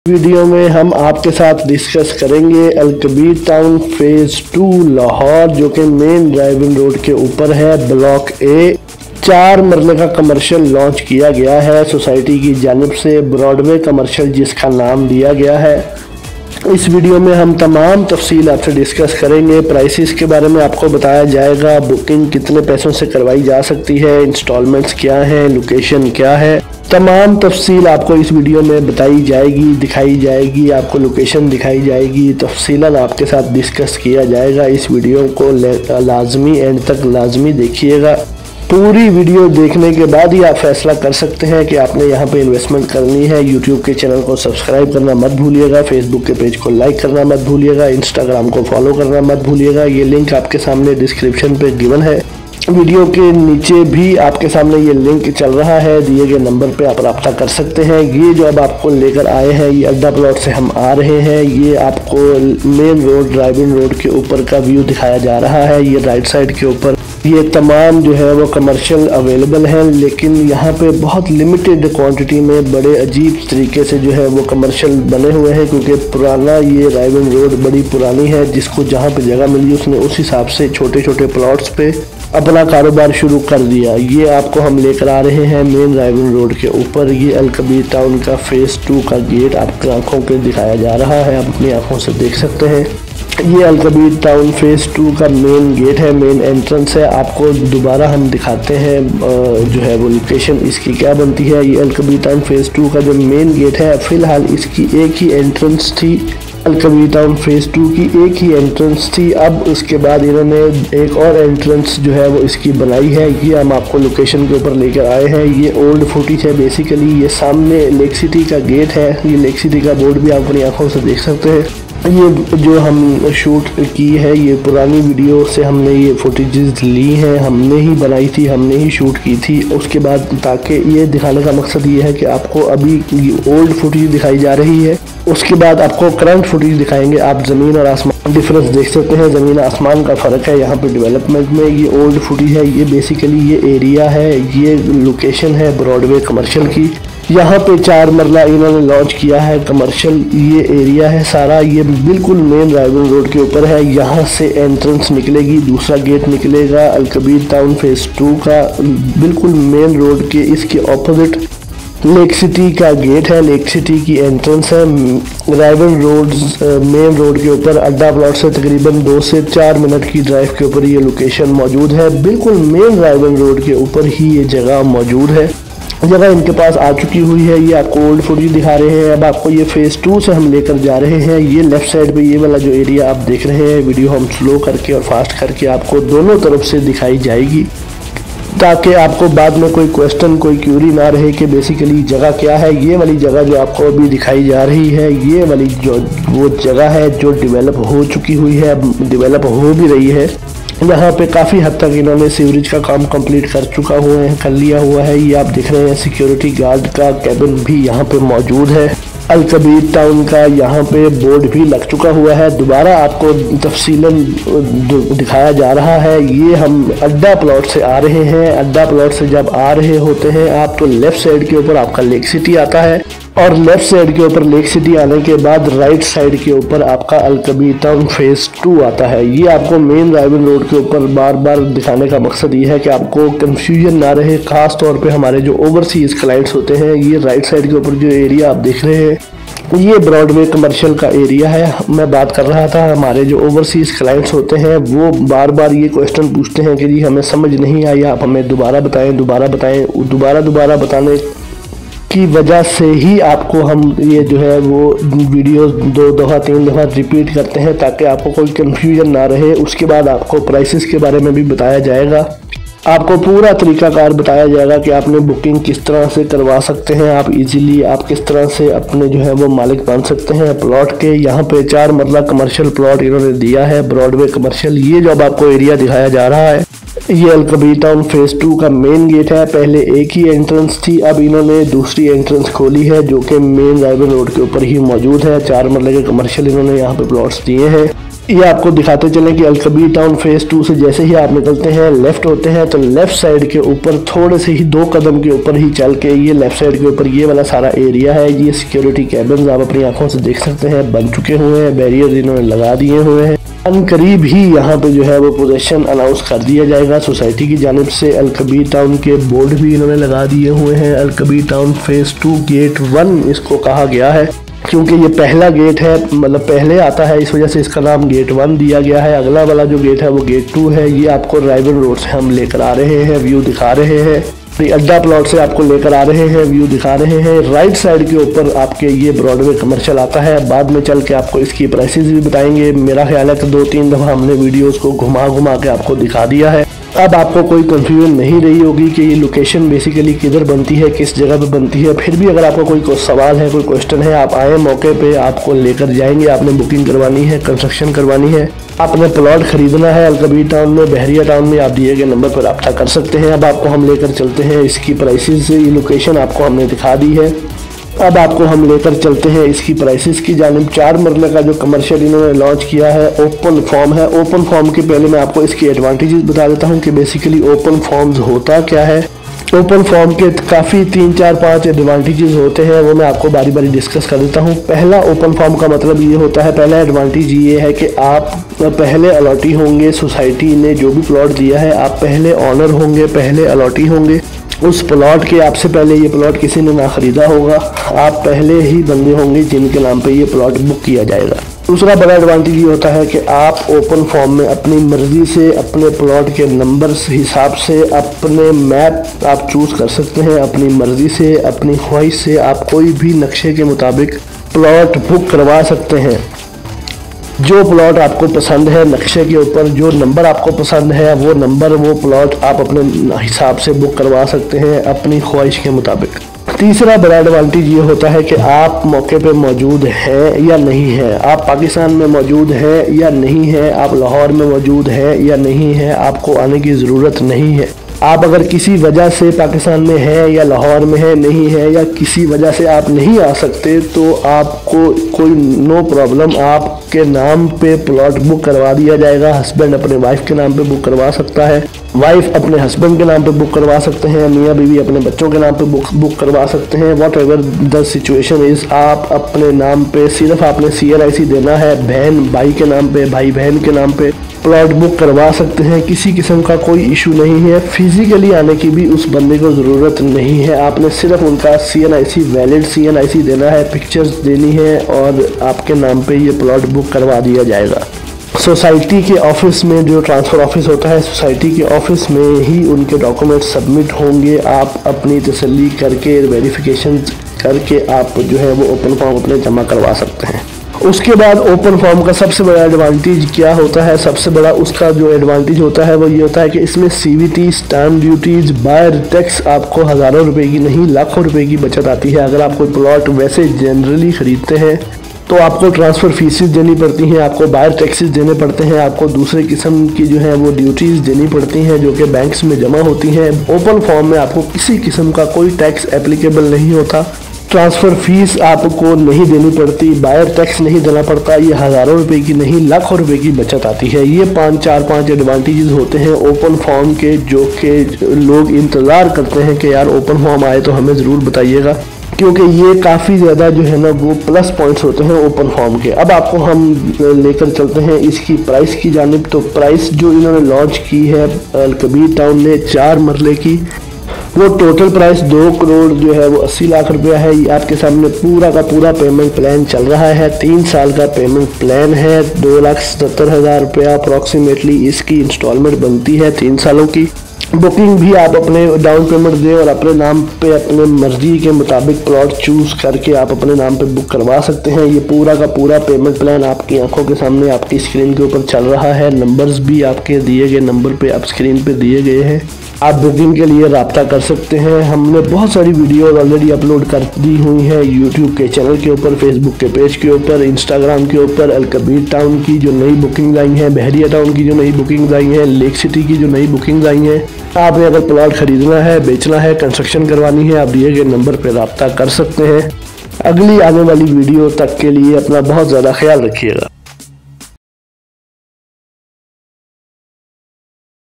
Video में हम आपके साथ डिस्कस करेंगे अलकबीर टाउन फेज़ 2 लाहौर, जो कि मेन ड्राइविंग रोड के ऊपर है। ब्लॉक ए 4 मरले का कमर्शियल लॉन्च किया गया है सोसाइटी की जानिब से, ब्रॉडवे कमर्शियल जिसका नाम दिया गया है। इस वीडियो में हम तमाम तफसील आपसे डिस्कस करेंगे। प्राइसेस के बारे में आपको बताया जाएगा, बुकिंग कितने पैसों से करवाई जा सकती है, इंस्टॉलमेंट्स क्या हैं, लोकेशन क्या है, तमाम तफसील आपको इस वीडियो में बताई जाएगी, दिखाई जाएगी, आपको लोकेशन दिखाई जाएगी, तफसीलन आपके साथ डिस्कस किया जाएगा। इस वीडियो को लाजमी एंड तक लाजमी देखिएगा। पूरी वीडियो देखने के बाद ही आप फैसला कर सकते हैं कि आपने यहाँ पे इन्वेस्टमेंट करनी है। यूट्यूब के चैनल को सब्सक्राइब करना मत भूलिएगा, फेसबुक के पेज को लाइक करना मत भूलिएगा, इंस्टाग्राम को फॉलो करना मत भूलिएगा। ये लिंक आपके सामने डिस्क्रिप्शन पे गिवन है। वीडियो के नीचे भी आपके सामने ये लिंक चल रहा है, दिए गए नंबर पे आप रब्ता कर सकते हैं। ये जो अब आपको लेकर आए हैं, ये अड्डा प्लॉट से हम आ रहे हैं। ये आपको मेन रोड ड्राइविंग रोड के ऊपर का व्यू दिखाया जा रहा है। ये राइट साइड के ऊपर ये तमाम जो है वो कमर्शियल अवेलेबल हैं, लेकिन यहाँ पे बहुत लिमिटेड क्वांटिटी में बड़े अजीब तरीके से जो है वो कमर्शियल बने हुए हैं, क्योंकि पुराना ये ड्राइविंग रोड बड़ी पुरानी है। जिसको जहाँ पे जगह मिली उसने उस हिसाब से छोटे छोटे प्लॉट्स पे अपना कारोबार शुरू कर दिया। ये आपको हम लेकर आ रहे हैं मेन ड्राइविंग रोड के ऊपर। ये अलकबीर टाउन का फेज़ 2 का गेट आपकी आंखों पे दिखाया जा रहा है, आप अपनी आंखों से देख सकते हैं। ये अलकबीर टाउन फेज़ 2 का मेन गेट है, मेन एंट्रेंस है। आपको दोबारा हम दिखाते हैं जो है वो लोकेशन इसकी क्या बनती है। ये अलकबीर टाउन फेज़ 2 का जो मेन गेट है, फ़िलहाल इसकी एक ही एंट्रेंस थी। अलकबीर टाउन फेज़ 2 की एक ही एंट्रेंस थी। अब उसके बाद इन्होंने एक और एंट्रेंस जो है वो इसकी बनाई है। ये हम आपको लोकेशन के ऊपर लेकर आए हैं। ये ओल्ड फुटेज है बेसिकली। ये सामने लेक सिटी का गेट है, ये लेक सिटी का बोर्ड भी आप अपनी आंखों से देख सकते हैं। ये जो हम शूट की है, ये पुरानी वीडियो से हमने ये फुटेजेस ली हैं, हमने ही बनाई थी, हमने ही शूट की थी। उसके बाद ताकि ये दिखाने का मकसद ये है कि आपको अभी ओल्ड फुटेज दिखाई जा रही है, उसके बाद आपको करंट फुटेज दिखाएंगे। आप ज़मीन और आसमान डिफरेंस देख सकते हैं, ज़मीन आसमान का फ़र्क है यहाँ पे डेवलपमेंट में। ये ओल्ड फुटेज है, ये बेसिकली ये एरिया है, ये लोकेशन है ब्रॉडवे कमर्शियल की। यहाँ पे 4 मरला इन्होंने लॉन्च किया है कमर्शियल। ये एरिया है सारा, ये बिल्कुल मेन ड्राइविंग रोड के ऊपर है। यहाँ से एंट्रेंस निकलेगी, दूसरा गेट निकलेगा अलकबीर टाउन फेज़ 2 का, बिल्कुल मेन रोड के इसके ऑपोजिट लेक सिटी का गेट है, लेक सिटी की एंट्रेंस है। ड्राइविंग रोड मेन रोड के ऊपर अड्डा प्लॉट से तकरीबन 2 से 4 मिनट की ड्राइव के ऊपर ये लोकेशन मौजूद है। बिल्कुल मेन ड्राइविंग रोड के ऊपर ही ये जगह मौजूद है। जगह इनके पास आ चुकी हुई है। ये आपको ओल्ड फुटेज दिखा रहे हैं। अब आपको ये फेज़ 2 से हम लेकर जा रहे हैं। ये लेफ्ट साइड पे ये वाला जो एरिया आप देख रहे हैं, वीडियो हम स्लो करके और फास्ट करके आपको दोनों तरफ से दिखाई जाएगी, ताकि आपको बाद में कोई क्वेश्चन, कोई क्यूरी ना रहे कि बेसिकली जगह क्या है। ये वाली जगह जो आपको अभी दिखाई जा रही है, ये वाली जो वो जगह है जो डेवलप हो चुकी हुई है, डेवलप हो भी रही है। यहाँ पे काफ़ी हद तक इन्होंने सीवरेज का काम कंप्लीट कर लिया हुआ है। ये आप देख रहे हैं सिक्योरिटी गार्ड का कैबिन भी यहाँ पे मौजूद है। अलकबीर टाउन का यहाँ पे बोर्ड भी लग चुका हुआ है। दोबारा आपको तफसीलन दिखाया जा रहा है। ये हम अड्डा प्लॉट से आ रहे हैं। अड्डा प्लॉट से जब आ रहे होते हैं आप, तो लेफ़्ट साइड के ऊपर आपका लेक सिटी आता है, और लेफ्ट साइड के ऊपर लेक सिटी आने के बाद राइट साइड के ऊपर आपका अलकबीर टाउन फेज़ 2 आता है। ये आपको मेन ड्राइविंग रोड के ऊपर बार बार दिखाने का मकसद ये है कि आपको कंफ्यूजन ना रहे। ख़ास तौर पे हमारे जो ओवरसीज़ क्लाइंट्स होते हैं, ये राइट साइड के ऊपर जो एरिया आप देख रहे हैं, ये ब्रॉडवे कमर्शियल का एरिया है। मैं बात कर रहा था, हमारे जो ओवरसीज़ क्लाइंट्स होते हैं वो बार बार ये क्वेश्चन पूछते हैं कि जी हमें समझ नहीं आई, आप हमें दोबारा बताएं। दोबारा बताने की वजह से ही आपको हम ये जो है वो वीडियो 2 दफ़ा 3 दफ़ा रिपीट करते हैं, ताकि आपको कोई कंफ्यूजन ना रहे। उसके बाद आपको प्राइसेस के बारे में भी बताया जाएगा, आपको पूरा तरीकाकार बताया जाएगा कि आपने बुकिंग किस तरह से करवा सकते हैं, आप इजीली आप किस तरह से अपने जो है वो मालिक बन सकते हैं प्लॉट के। यहाँ पे 4 मरला कमर्शियल प्लॉट इन्होंने दिया है ब्रॉडवे कमर्शियल। ये जो अब आपको एरिया दिखाया जा रहा है, ये अलकबीर टाउन फेज़ 2 का मेन गेट है। पहले एक ही एंट्रेंस थी, अब इन्होंने दूसरी एंट्रेंस खोली है जो कि मेन ड्राइविंग रोड के ऊपर ही मौजूद है। 4 मरले के कमर्शियल इन्होंने यहाँ पे प्लॉट्स दिए हैं। ये आपको दिखाते चलें कि अलकबीर टाउन फेज 2 से जैसे ही आप निकलते हैं, लेफ्ट होते हैं, तो लेफ्ट साइड के ऊपर थोड़े से ही 2 कदम के ऊपर ही चल के ये लेफ्ट साइड के ऊपर ये वाला सारा एरिया है। ये सिक्योरिटी कैबिन आप अपनी आंखों से देख सकते हैं, बन चुके हुए हैं, बैरियर इन्होंने लगा दिए हुए हैं। अनकरीब ही यहाँ पे जो है वो पोजीशन अनाउंस कर दिया जाएगा सोसाइटी की जानिब से। अलकबीर टाउन के बोर्ड भी इन्होंने लगा दिए हुए हैं। अलकबीर टाउन फेज 2 गेट 1 इसको कहा गया है, क्योंकि ये पहला गेट है, मतलब पहले आता है, इस वजह से इसका नाम गेट 1 दिया गया है। अगला वाला जो गेट है वो गेट 2 है। ये आपको राइवल रोड से हम लेकर आ रहे हैं, व्यू दिखा रहे हैं। अड्डा प्लॉट से आपको लेकर आ रहे हैं, व्यू दिखा रहे हैं। राइट साइड के ऊपर आपके ये ब्रॉडवे कमर्शियल आता है। बाद में चल के आपको इसकी प्राइसेस भी बताएंगे। मेरा ख्याल है कि 2-3 दफ़ा हमने वीडियोस को घुमा घुमा के आपको दिखा दिया है। अब आपको कोई कंफ्यूजन नहीं रही होगी कि ये लोकेशन बेसिकली किधर बनती है, किस जगह पे बनती है। फिर भी अगर आपको कोई सवाल है, कोई क्वेश्चन है, आप आए मौके पे, आपको लेकर जाएंगे। आपने बुकिंग करवानी है, कंस्ट्रक्शन करवानी है, आपने प्लॉट खरीदना है अलकबीर टाउन में, बहरिया टाउन में, आप दिए गए नंबर पर रब्ता कर सकते हैं। अब आपको हम लेकर चलते हैं इसकी प्राइसेस। ये लोकेशन आपको हमने दिखा दी है। अब आपको हम लेकर चलते हैं इसकी प्राइसेस की जानिब। 4 मरले का जो कमर्शियल इन्होंने लॉन्च किया है, ओपन फॉर्म है। ओपन फॉर्म के पहले मैं आपको इसकी एडवांटेजेस बता देता हूं कि बेसिकली ओपन फॉर्म्स होता क्या है। ओपन फॉर्म के काफ़ी 3-4-5 एडवांटेजेस होते हैं, वो मैं आपको बारी बारी डिस्कस कर देता हूँ। पहला ओपन फॉर्म का मतलब ये होता है, पहला एडवांटेज ये है कि आप पहले अलॉटी होंगे। सोसाइटी ने जो भी प्लॉट दिया है, आप पहले ऑनर होंगे, पहले अलॉटी होंगे उस प्लॉट के। आपसे पहले ये प्लॉट किसी ने ना खरीदा होगा, आप पहले ही बंदे होंगे जिनके नाम पे ये प्लॉट बुक किया जाएगा। दूसरा बड़ा एडवांटेज ये होता है कि आप ओपन फॉर्म में अपनी मर्जी से अपने प्लॉट के नंबर हिसाब से अपने मैप आप चूज़ कर सकते हैं। अपनी मर्जी से, अपनी ख्वाहिश से आप कोई भी नक्शे के मुताबिक प्लॉट बुक करवा सकते हैं। जो प्लॉट आपको पसंद है, नक्शे के ऊपर जो नंबर आपको पसंद है, वो नंबर, वो प्लॉट आप अपने हिसाब से बुक करवा सकते हैं अपनी ख्वाहिश के मुताबिक। तीसरा बड़ा एडवांटेज ये होता है कि आप मौके पे मौजूद हैं या नहीं हैं, आप पाकिस्तान में मौजूद हैं या नहीं हैं, आप लाहौर में मौजूद हैं या नहीं हैं, आपको आने की ज़रूरत नहीं है। आप अगर किसी वजह से पाकिस्तान में हैं या लाहौर में है, नहीं है, या किसी वजह से आप नहीं आ सकते, तो आपको कोई नो प्रॉब्लम, आपके नाम पे प्लॉट बुक करवा दिया जाएगा। हस्बैंड अपने वाइफ के नाम पे बुक करवा सकता है, वाइफ अपने हस्बैंड के नाम पे बुक करवा सकते हैं, मियाँ बीवी अपने बच्चों के नाम पे बुक करवा सकते हैं। Whatever the situation is, आप अपने नाम पे सिर्फ आपने CLIC देना है। बहन भाई के नाम पे, भाई बहन के नाम पे प्लॉट बुक करवा सकते हैं। किसी किस्म का कोई इशू नहीं है। फिजिकली आने की भी उस बंदे को ज़रूरत नहीं है। आपने सिर्फ उनका CNIC, वैलिड CNIC देना है, पिक्चर्स देनी है और आपके नाम पे ये प्लॉट बुक करवा दिया जाएगा। सोसाइटी के ऑफिस में, जो ट्रांसफ़र ऑफिस होता है, सोसाइटी के ऑफिस में ही उनके डॉक्यूमेंट सबमिट होंगे। आप अपनी तसल्ली करके, वेरिफिकेशन करके आप जो है वो ओपन फॉर्म अपने जमा करवा सकते हैं। उसके बाद ओपन फॉर्म का सबसे बड़ा एडवांटेज क्या होता है? सबसे बड़ा उसका जो एडवांटेज होता है वो ये होता है कि इसमें CVT, stamp duties, buyer tax आपको हज़ारों रुपए की नहीं लाखों रुपए की बचत आती है। अगर आप कोई प्लॉट वैसे जनरली ख़रीदते हैं तो आपको ट्रांसफ़र फीसेस देनी पड़ती हैं, आपको बायर टैक्सेस देने पड़ते हैं, आपको दूसरे किस्म की जो है वो ड्यूटीज़ देनी पड़ती हैं जो कि बैंक्स में जमा होती हैं। ओपन फॉर्म में आपको किसी किस्म का कोई टैक्स एप्लीकेबल नहीं होता, ट्रांसफ़र फीस आपको नहीं देनी पड़ती, बायर टैक्स नहीं देना पड़ता। ये हज़ारों रुपए की नहीं लाखों रुपए की बचत आती है। ये 5 एडवांटेजेस होते हैं ओपन फॉर्म के, जो कि लोग इंतज़ार करते हैं कि यार ओपन फॉर्म आए तो हमें ज़रूर बताइएगा, क्योंकि ये काफ़ी ज़्यादा जो है ना वो प्लस पॉइंट्स होते हैं ओपन फॉर्म के। अब आपको हम लेकर चलते हैं इसकी प्राइस की जानिब। तो प्राइस जो इन्होंने लॉन्च की है अलकबीर टाउन ने 4 मरले की, वो टोटल प्राइस 2 करोड़ जो है वो 80 लाख रुपया है। ये आपके सामने पूरा का पूरा पेमेंट प्लान चल रहा है। 3 साल का पेमेंट प्लान है। 2,77,000 रुपया अप्रॉक्सीमेटली इसकी इंस्टॉलमेंट बनती है 3 सालों की। बुकिंग भी आप अपने डाउन पेमेंट दें और अपने नाम पे अपने मर्जी के मुताबिक प्लॉट चूज़ करके आप अपने नाम पे बुक करवा सकते हैं। ये पूरा का पूरा पेमेंट प्लान आपकी आंखों के सामने आपकी स्क्रीन के ऊपर चल रहा है। नंबर्स भी आपके दिए गए नंबर पे आप स्क्रीन पे दिए गए हैं। आप बुकिंग के लिए रब्ता कर सकते हैं। हमने बहुत सारी वीडियो ऑलरेडी अपलोड कर दी हुई हैं यूट्यूब के चैनल के ऊपर, फेसबुक के पेज के ऊपर, इंस्टाग्राम के ऊपर। अलकबीर टाउन की जो नई बुकिंग आई हैं, बहरिया टाउन की जो नई बुकिंग आई हैं, लेक सिटी की जो नई बुकिंग आई हैं। आपने अगर प्लॉट खरीदना है, बेचना है, कंस्ट्रक्शन करवानी है, आप दिए गए नंबर पर रब्ता कर सकते हैं। अगली आने वाली वीडियो तक के लिए अपना बहुत ज़्यादा ख्याल रखिएगा।